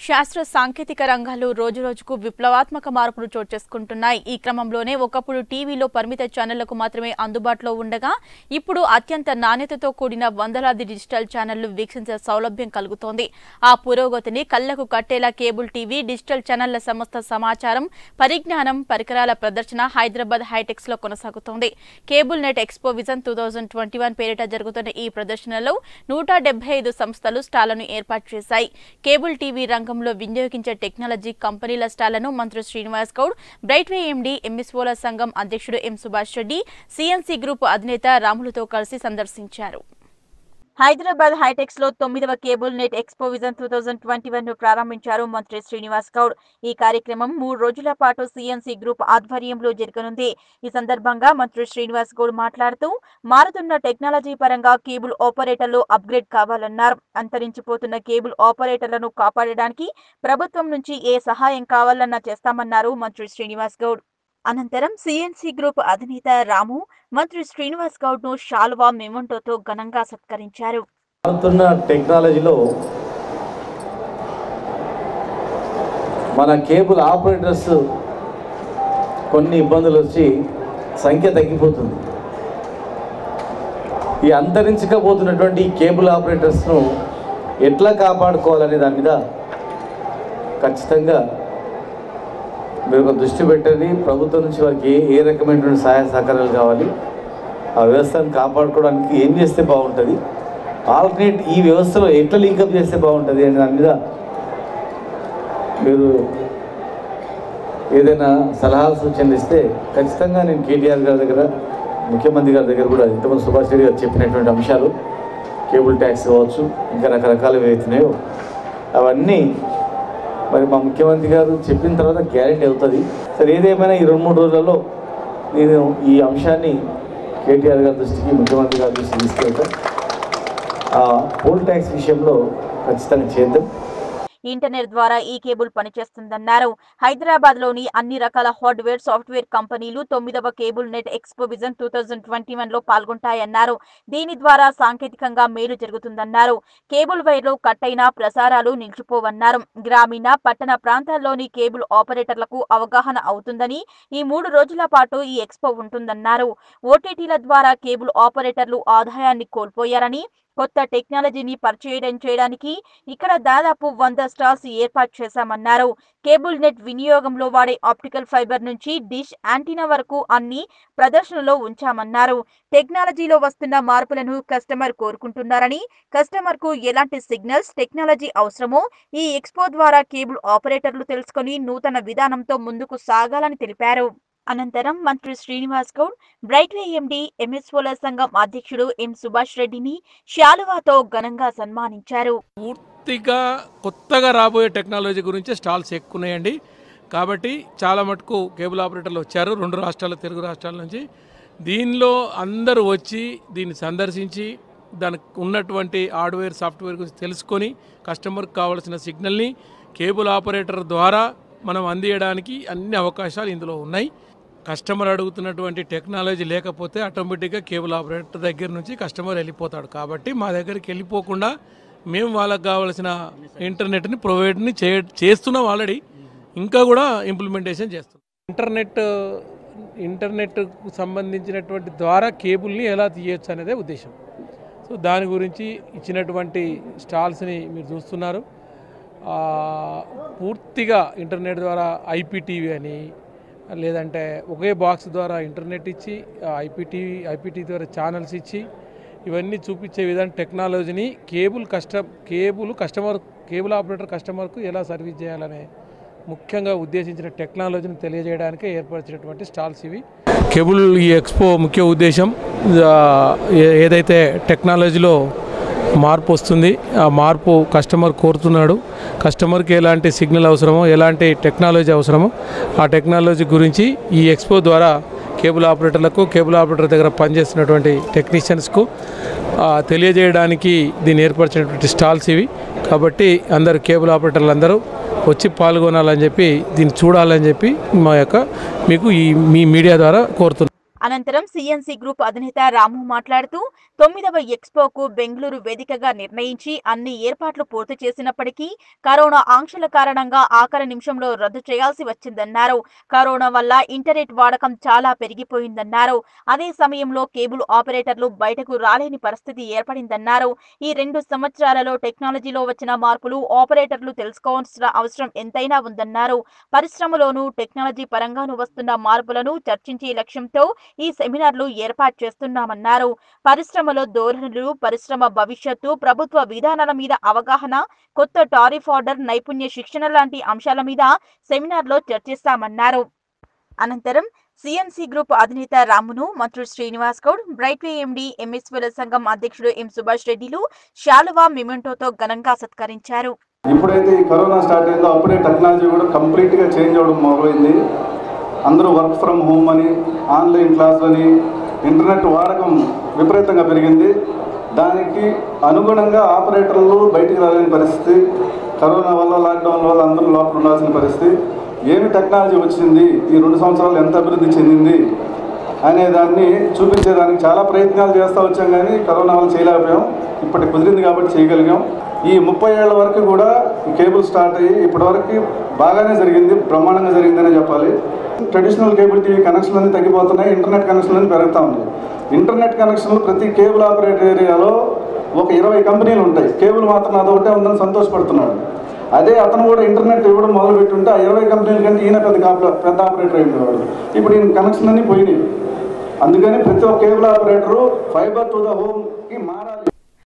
శాస్త్ర సాంకేతిక రంగాల్లో రోజురోజుకు విప్లవాత్మక మార్పులు చోటు చేసుకుంటున్నాయి. ఈ క్రమంలోనే ఒకప్పుడు టీవీలో పరిమిత ఛానళ్లకు మాత్రమే అందుబాటులో ఉండగా ఇప్పుడు అత్యంత నాణ్యతతో కూడిన వందలాది డిజిటల్ ఛానళ్లు వీక్షించే సౌలభ్యం కలుగుతోంది. ఆ పురోగతిని కళ్లకు కట్టేలా కేబుల్ టీవీ, డిజిటల్ ఛానళ్ల సమస్త సమాచారం, పరిజ్ఞానం, పరికరాల ప్రదర్శన హైదరాబాద్ హైటెక్స్ లో కొనసాగుతోంది. కేబుల్ నెట్ ఎక్స్పో విజన్ 2021 పేరిట జరుగుతున్న ఈ ప్రదర్శనలో 175 సంస్థలు స్టాళ్లను ఏర్పాటు చేశాయి. కేబుల్ టీవీ రంగంలో వినియోగించే టెక్నాలజీ కంపెనీల స్టాళ్లను మంత్రి శ్రీనివాస్ గౌడ్, బ్రైట్వే ఎండీ, ఎంఎస్ఓల సంఘం అధ్యక్షుడు M Subhash Reddy, CNC group అధినేత రాములతో కలిసి సందర్శించారు. హైదరాబాద్ హైటెక్స్ లో 9వ కేబుల్ నెట్ ఎక్స్పో విజన్ 2021 ను ప్రారంభించారు మంత్రి శ్రీనివాస్ గౌడ్. ఈ కార్యక్రమం 3 రోజుల పాటు సిఎన్సి గ్రూప్ ఆధ్వర్యంలో జరగనుంది. ఈ సందర్భంగా మంత్రి శ్రీనివాస్ గౌడ్ మాట్లాడుతూ, మారుతున్న టెక్నాలజీ పరంగా కేబుల్ ఆపరేటర్లు అప్గ్రేడ్ కావాలన్నారు. అంతరించిపోతున్న కేబుల్ ఆపరేటర్లను కాపాడడానికి ప్రభుత్వం నుంచి ఏ సహాయం కావాలన్నా చేస్తామన్నారు మంత్రి శ్రీనివాస్ గౌడ్. అనంతరం సిఎన్సి గ్రూప్ అధినేత రాము మంత్రి శ్రీనివాస్ గౌడ్ ను శాల్వా మెమోంటోతో ఘనంగా సత్కరించారు. టెక్నాలజీలో మన కేబుల్ ఆపరేటర్స్ కొన్ని ఇబ్బందులు వచ్చి సంఖ్య తగ్గిపోతుంది. ఈ అంతరించకపోతున్నటువంటి కేబుల్ ఆపరేటర్స్ను ఎట్లా కాపాడుకోవాలనే దాని మీద ఖచ్చితంగా మీరు ఒక దృష్టి పెట్టండి. ప్రభుత్వం నుంచి వారికి ఏ రకమైనటువంటి సహాయ సహకారాలు కావాలి, ఆ వ్యవస్థను కాపాడుకోవడానికి ఏం చేస్తే బాగుంటుంది, ఆల్టర్నేట్ ఈ వ్యవస్థలో ఎట్లా లింకప్ చేస్తే బాగుంటుంది అనే దాని మీద మీరు ఏదైనా సలహాలు సూచనలు ఇస్తే ఖచ్చితంగా నేను కేటీఆర్ గారి దగ్గర, ముఖ్యమంత్రి గారి దగ్గర కూడా ఇంతమంది సుభాష్ రెడ్డి గారు చెప్పినటువంటి అంశాలు, కేబుల్ ట్యాక్స్ కావచ్చు, ఇంకా రకరకాలు ఏవైతున్నాయో అవన్నీ మరి మా ముఖ్యమంత్రి గారు చెప్పిన తర్వాత గ్యారెంటీ అవుతుంది. సరే, ఏదేమైనా ఈ 2-3 రోజులలో నేను ఈ అంశాన్ని కేటీఆర్ గారి దృష్టికి, ముఖ్యమంత్రి గారి దృష్టికి తీసుకెళ్తాను. ఆ పోల్ ట్యాక్స్ విషయంలో ఖచ్చితంగా చేద్దాం. ఇంటర్నెట్ ద్వారా ఈ కేబుల్ పనిచేస్తుందన్నారు. హైదరాబాద్ లోని అన్ని రకాల హార్డ్వేర్, సాఫ్ట్వేర్ కంపెనీలు 9వ కేబుల్ నెట్ ఎక్స్పో విజన్ 2021 లో పాల్గొంటాయన్నారు. దీని ద్వారా సాంకేతికంగా మేలు జరుగుతుందన్నారు. కేబుల్ వైర్లు కట్ అయిన ప్రసారాలు నిలిచిపోవన్నారు. గ్రామీణ, పట్టణ ప్రాంతాల్లోని కేబుల్ ఆపరేటర్లకు అవగాహన అవుతుందని ఈ 3 రోజుల పాటు ఈ ఎక్స్పో ఉంటుందన్నారు. ఓటీటీల ద్వారా కేబుల్ ఆపరేటర్లు ఆదాయాన్ని కోల్పోయారని, కొత్త టెక్నాలజీని పరిచయం చేయడానికి ఇక్కడ దాదాపు 100 స్టాల్స్ ఏర్పాటు చేశామన్నారు. కేబుల్ నెట్ వినియోగంలో వాడే ఆప్టికల్ ఫైబర్ నుంచి డిష్, యాంటీనా వరకు అన్ని ప్రదర్శనలో ఉంచామన్నారు. టెక్నాలజీలో వస్తున్న మార్పులను కస్టమర్ కోరుకుంటున్నారని, కస్టమర్ కు ఎలాంటి సిగ్నల్స్ టెక్నాలజీ అవసరమో ఈ ఎక్స్పో ద్వారా కేబుల్ ఆపరేటర్లు తెలుసుకుని నూతన విధానంతో ముందుకు సాగాలని తెలిపారు. అనంతరం మంత్రి శ్రీనివాస్ గౌడ్, బ్రైట్వే ఎండీ, ఎంఎస్ఓల సంఘం అధ్యక్షుడు ఎం సుభాష్ రెడ్డిని శాలువాతో ఘనంగా సన్మానించారు. పూర్తిగా కొత్తగా రాబోయే టెక్నాలజీ గురించి స్టాల్స్ ఎక్కున్నాయండి. కాబట్టి చాలా మటుకు కేబుల్ ఆపరేటర్లు వచ్చారు 2 రాష్ట్రాలు, తెలుగు రాష్ట్రాల నుంచి. దీనిలో అందరూ వచ్చి దీన్ని సందర్శించి దానికి ఉన్నటువంటి హార్డ్వేర్, సాఫ్ట్వేర్ గురించి తెలుసుకొని కస్టమర్కి కావాల్సిన సిగ్నల్ని కేబుల్ ఆపరేటర్ ద్వారా మనం అందియడానికి అన్ని అవకాశాలు ఇందులో ఉన్నాయి. కస్టమర్ అడుగుతున్నటువంటి టెక్నాలజీ లేకపోతే ఆటోమేటిక్గా కేబుల్ ఆపరేటర్ దగ్గర నుంచి కస్టమర్ వెళ్ళిపోతాడు. కాబట్టి మా దగ్గరికి వెళ్ళిపోకుండా మేము వాళ్ళకి కావాల్సిన ఇంటర్నెట్ని ప్రొవైడ్ని చేస్తున్నాం ఆల్రెడీ, ఇంకా కూడా ఇంప్లిమెంటేషన్ చేస్తున్నాం. ఇంటర్నెట్కు సంబంధించినటువంటి ద్వారా కేబుల్ని ఎలా తీయచ్చు అనేదే ఉద్దేశం. సో దాని గురించి ఇచ్చినటువంటి స్టాల్స్ని మీరు చూస్తున్నారు. పూర్తిగా ఇంటర్నెట్ ద్వారా ఐపీటీవీ అని, లేదంటే ఒకే బాక్స్ ద్వారా ఇంటర్నెట్ ఇచ్చి ఐపీటీవీ ద్వారా ఛానల్స్ ఇచ్చి ఇవన్నీ చూపించే విధానం టెక్నాలజీని కేబుల్ ఆపరేటర్ కస్టమర్కు ఎలా సర్వీస్ చేయాలనే ముఖ్యంగా ఉద్దేశించిన టెక్నాలజీని తెలియజేయడానికే ఏర్పరిచినటువంటి స్టాల్స్ ఇవి. కేబుల్ ఈ ఎక్స్పో ముఖ్య ఉద్దేశం ఏదైతే టెక్నాలజీలో మార్పు వస్తుంది, ఆ మార్పు కస్టమర్ కోరుతున్నాడు. కస్టమర్కి ఎలాంటి సిగ్నల్ అవసరమో, ఎలాంటి టెక్నాలజీ అవసరమో ఆ టెక్నాలజీ గురించి ఈ ఎక్స్పో ద్వారా కేబుల్ ఆపరేటర్లకు, కేబుల్ ఆపరేటర్ దగ్గర పనిచేస్తున్నటువంటి టెక్నీషియన్స్కు తెలియజేయడానికి దీన్ని ఏర్పరిచినటువంటి స్టాల్స్ ఇవి. కాబట్టి అందరు కేబుల్ ఆపరేటర్లు అందరూ వచ్చి పాల్గొనాలని చెప్పి, దీన్ని చూడాలని చెప్పి మీకు మీ మీడియా ద్వారా కోరుతున్నాను. అనంతరం సిఎన్సి గ్రూప్ అధినేత రాము మాట్లాడుతూ 9వ ఎక్స్పోకు బెంగళూరు వేదికగా నిర్ణయించి అన్ని ఏర్పాట్లు పూర్తి చేసినప్పటికీ కరోనా ఆంక్షల కారణంగా ఆఖరి నిమిషంలో రద్దు చేయాల్సి వచ్చిందన్నారు. కరోనా వల్ల ఇంటర్నెట్ వాడకం చాలా పెరిగిపోయిందన్నారు. అదే సమయంలో కేబుల్ ఆపరేటర్లు బయటకు రాలేని పరిస్థితి ఏర్పడిందన్నారు. ఈ 2 సంవత్సరాలలో టెక్నాలజీలో వచ్చిన మార్పులు ఆపరేటర్లు తెలుసుకోవాల్సిన అవసరం ఎంతైనా ఉందన్నారు. పరిశ్రమలోనూ టెక్నాలజీ పరంగానూ వస్తున్న మార్పులను చర్చించే లక్ష్యంతో ఈ సెమినార్లు ఏర్పాటు చేస్తున్నామన్నారు. పరిశ్రమలో ధోరణులు, పరిశ్రమ భవిష్యత్తు, ప్రభుత్వ విధానాల మీద అవగాహన, కొత్త టారిఫ్ ఆర్డర్, నైపుణ్య శిక్షణ లాంటి అంశాల మీద సెమినార్లో చర్చిస్తామన్నారు. అనంతరం సిఎన్సి గ్రూప్ అధినేత రామును మంత్రులు శ్రీనివాస్ గౌడ్, బ్రైట్వే ఎండీ, ఎంఎస్వీల సంఘం అధ్యక్షుడు ఎం సుభాష్ రెడ్డిలు శాలువా, మిమెంటోతో ఘనంగా సత్కరించారు. ఎప్పుడైతే ఈ కరోనా స్టార్ట్ అయిందో అప్పుడే టెక్నాలజీ కూడా కంప్లీట్గా చేంజ్ అవ్వడం మొదలైంది. అందరూ వర్క్ ఫ్రమ్ హోమ్ అని, ఆన్లైన్ క్లాసులని, ఇంటర్నెట్ వాడకం విపరీతంగా పెరిగింది. దానికి అనుగుణంగా ఆపరేటర్లు బయటికి రాలేని పరిస్థితి, కరోనా వల్ల, లాక్డౌన్ వల్ల అందరూ లోపల ఉండాల్సిన పరిస్థితి. ఏమి టెక్నాలజీ వచ్చింది, ఈ 2 సంవత్సరాలు ఎంత అభివృద్ధి చెందింది అనే దాన్ని చూపించేదానికి చాలా ప్రయత్నాలు చేస్తూ వచ్చాం, కానీ కరోనా వల్ల చేయలేకపోయాం. ఇప్పటికి కుదిరింది కాబట్టి చేయగలిగాం. ఈ 30 ఏళ్ల వరకు కూడా ఈ కేబుల్ స్టార్ట్ అయ్యి ఇప్పటివరకు బాగానే జరిగింది, బ్రహ్మాండంగా జరిగిందనే చెప్పాలి. ట్రెడిషనల్ కేబుల్ టీవీ కనెక్షన్లన్నీ తగ్గిపోతున్నాయి, ఇంటర్నెట్ కనెక్షన్లన్నీ పెరుగుతూ ఉన్నాయి. ఇంటర్నెట్ కనెక్షన్లు ప్రతి కేబుల్ ఆపరేటర్ ఏరియాలో ఒక 20 కంపెనీలు ఉంటాయి. కేబుల్ మాత్రం అదొకటే ఉందని సంతోషపడుతున్నాడు. అదే అతను కూడా ఇంటర్నెట్ ఇవ్వడం మొదలుపెట్టుంటే ఆ 20 కంపెనీల కంటే ఈయన పెద్ద ఆపరేటర్ అయిపోయాడు. ఇప్పుడు ఈయన కనెక్షన్ అన్నీ పోయినాయి. అందుకని ప్రతి ఒక్క cable operator fibre to the హోమ్కి మారాలి.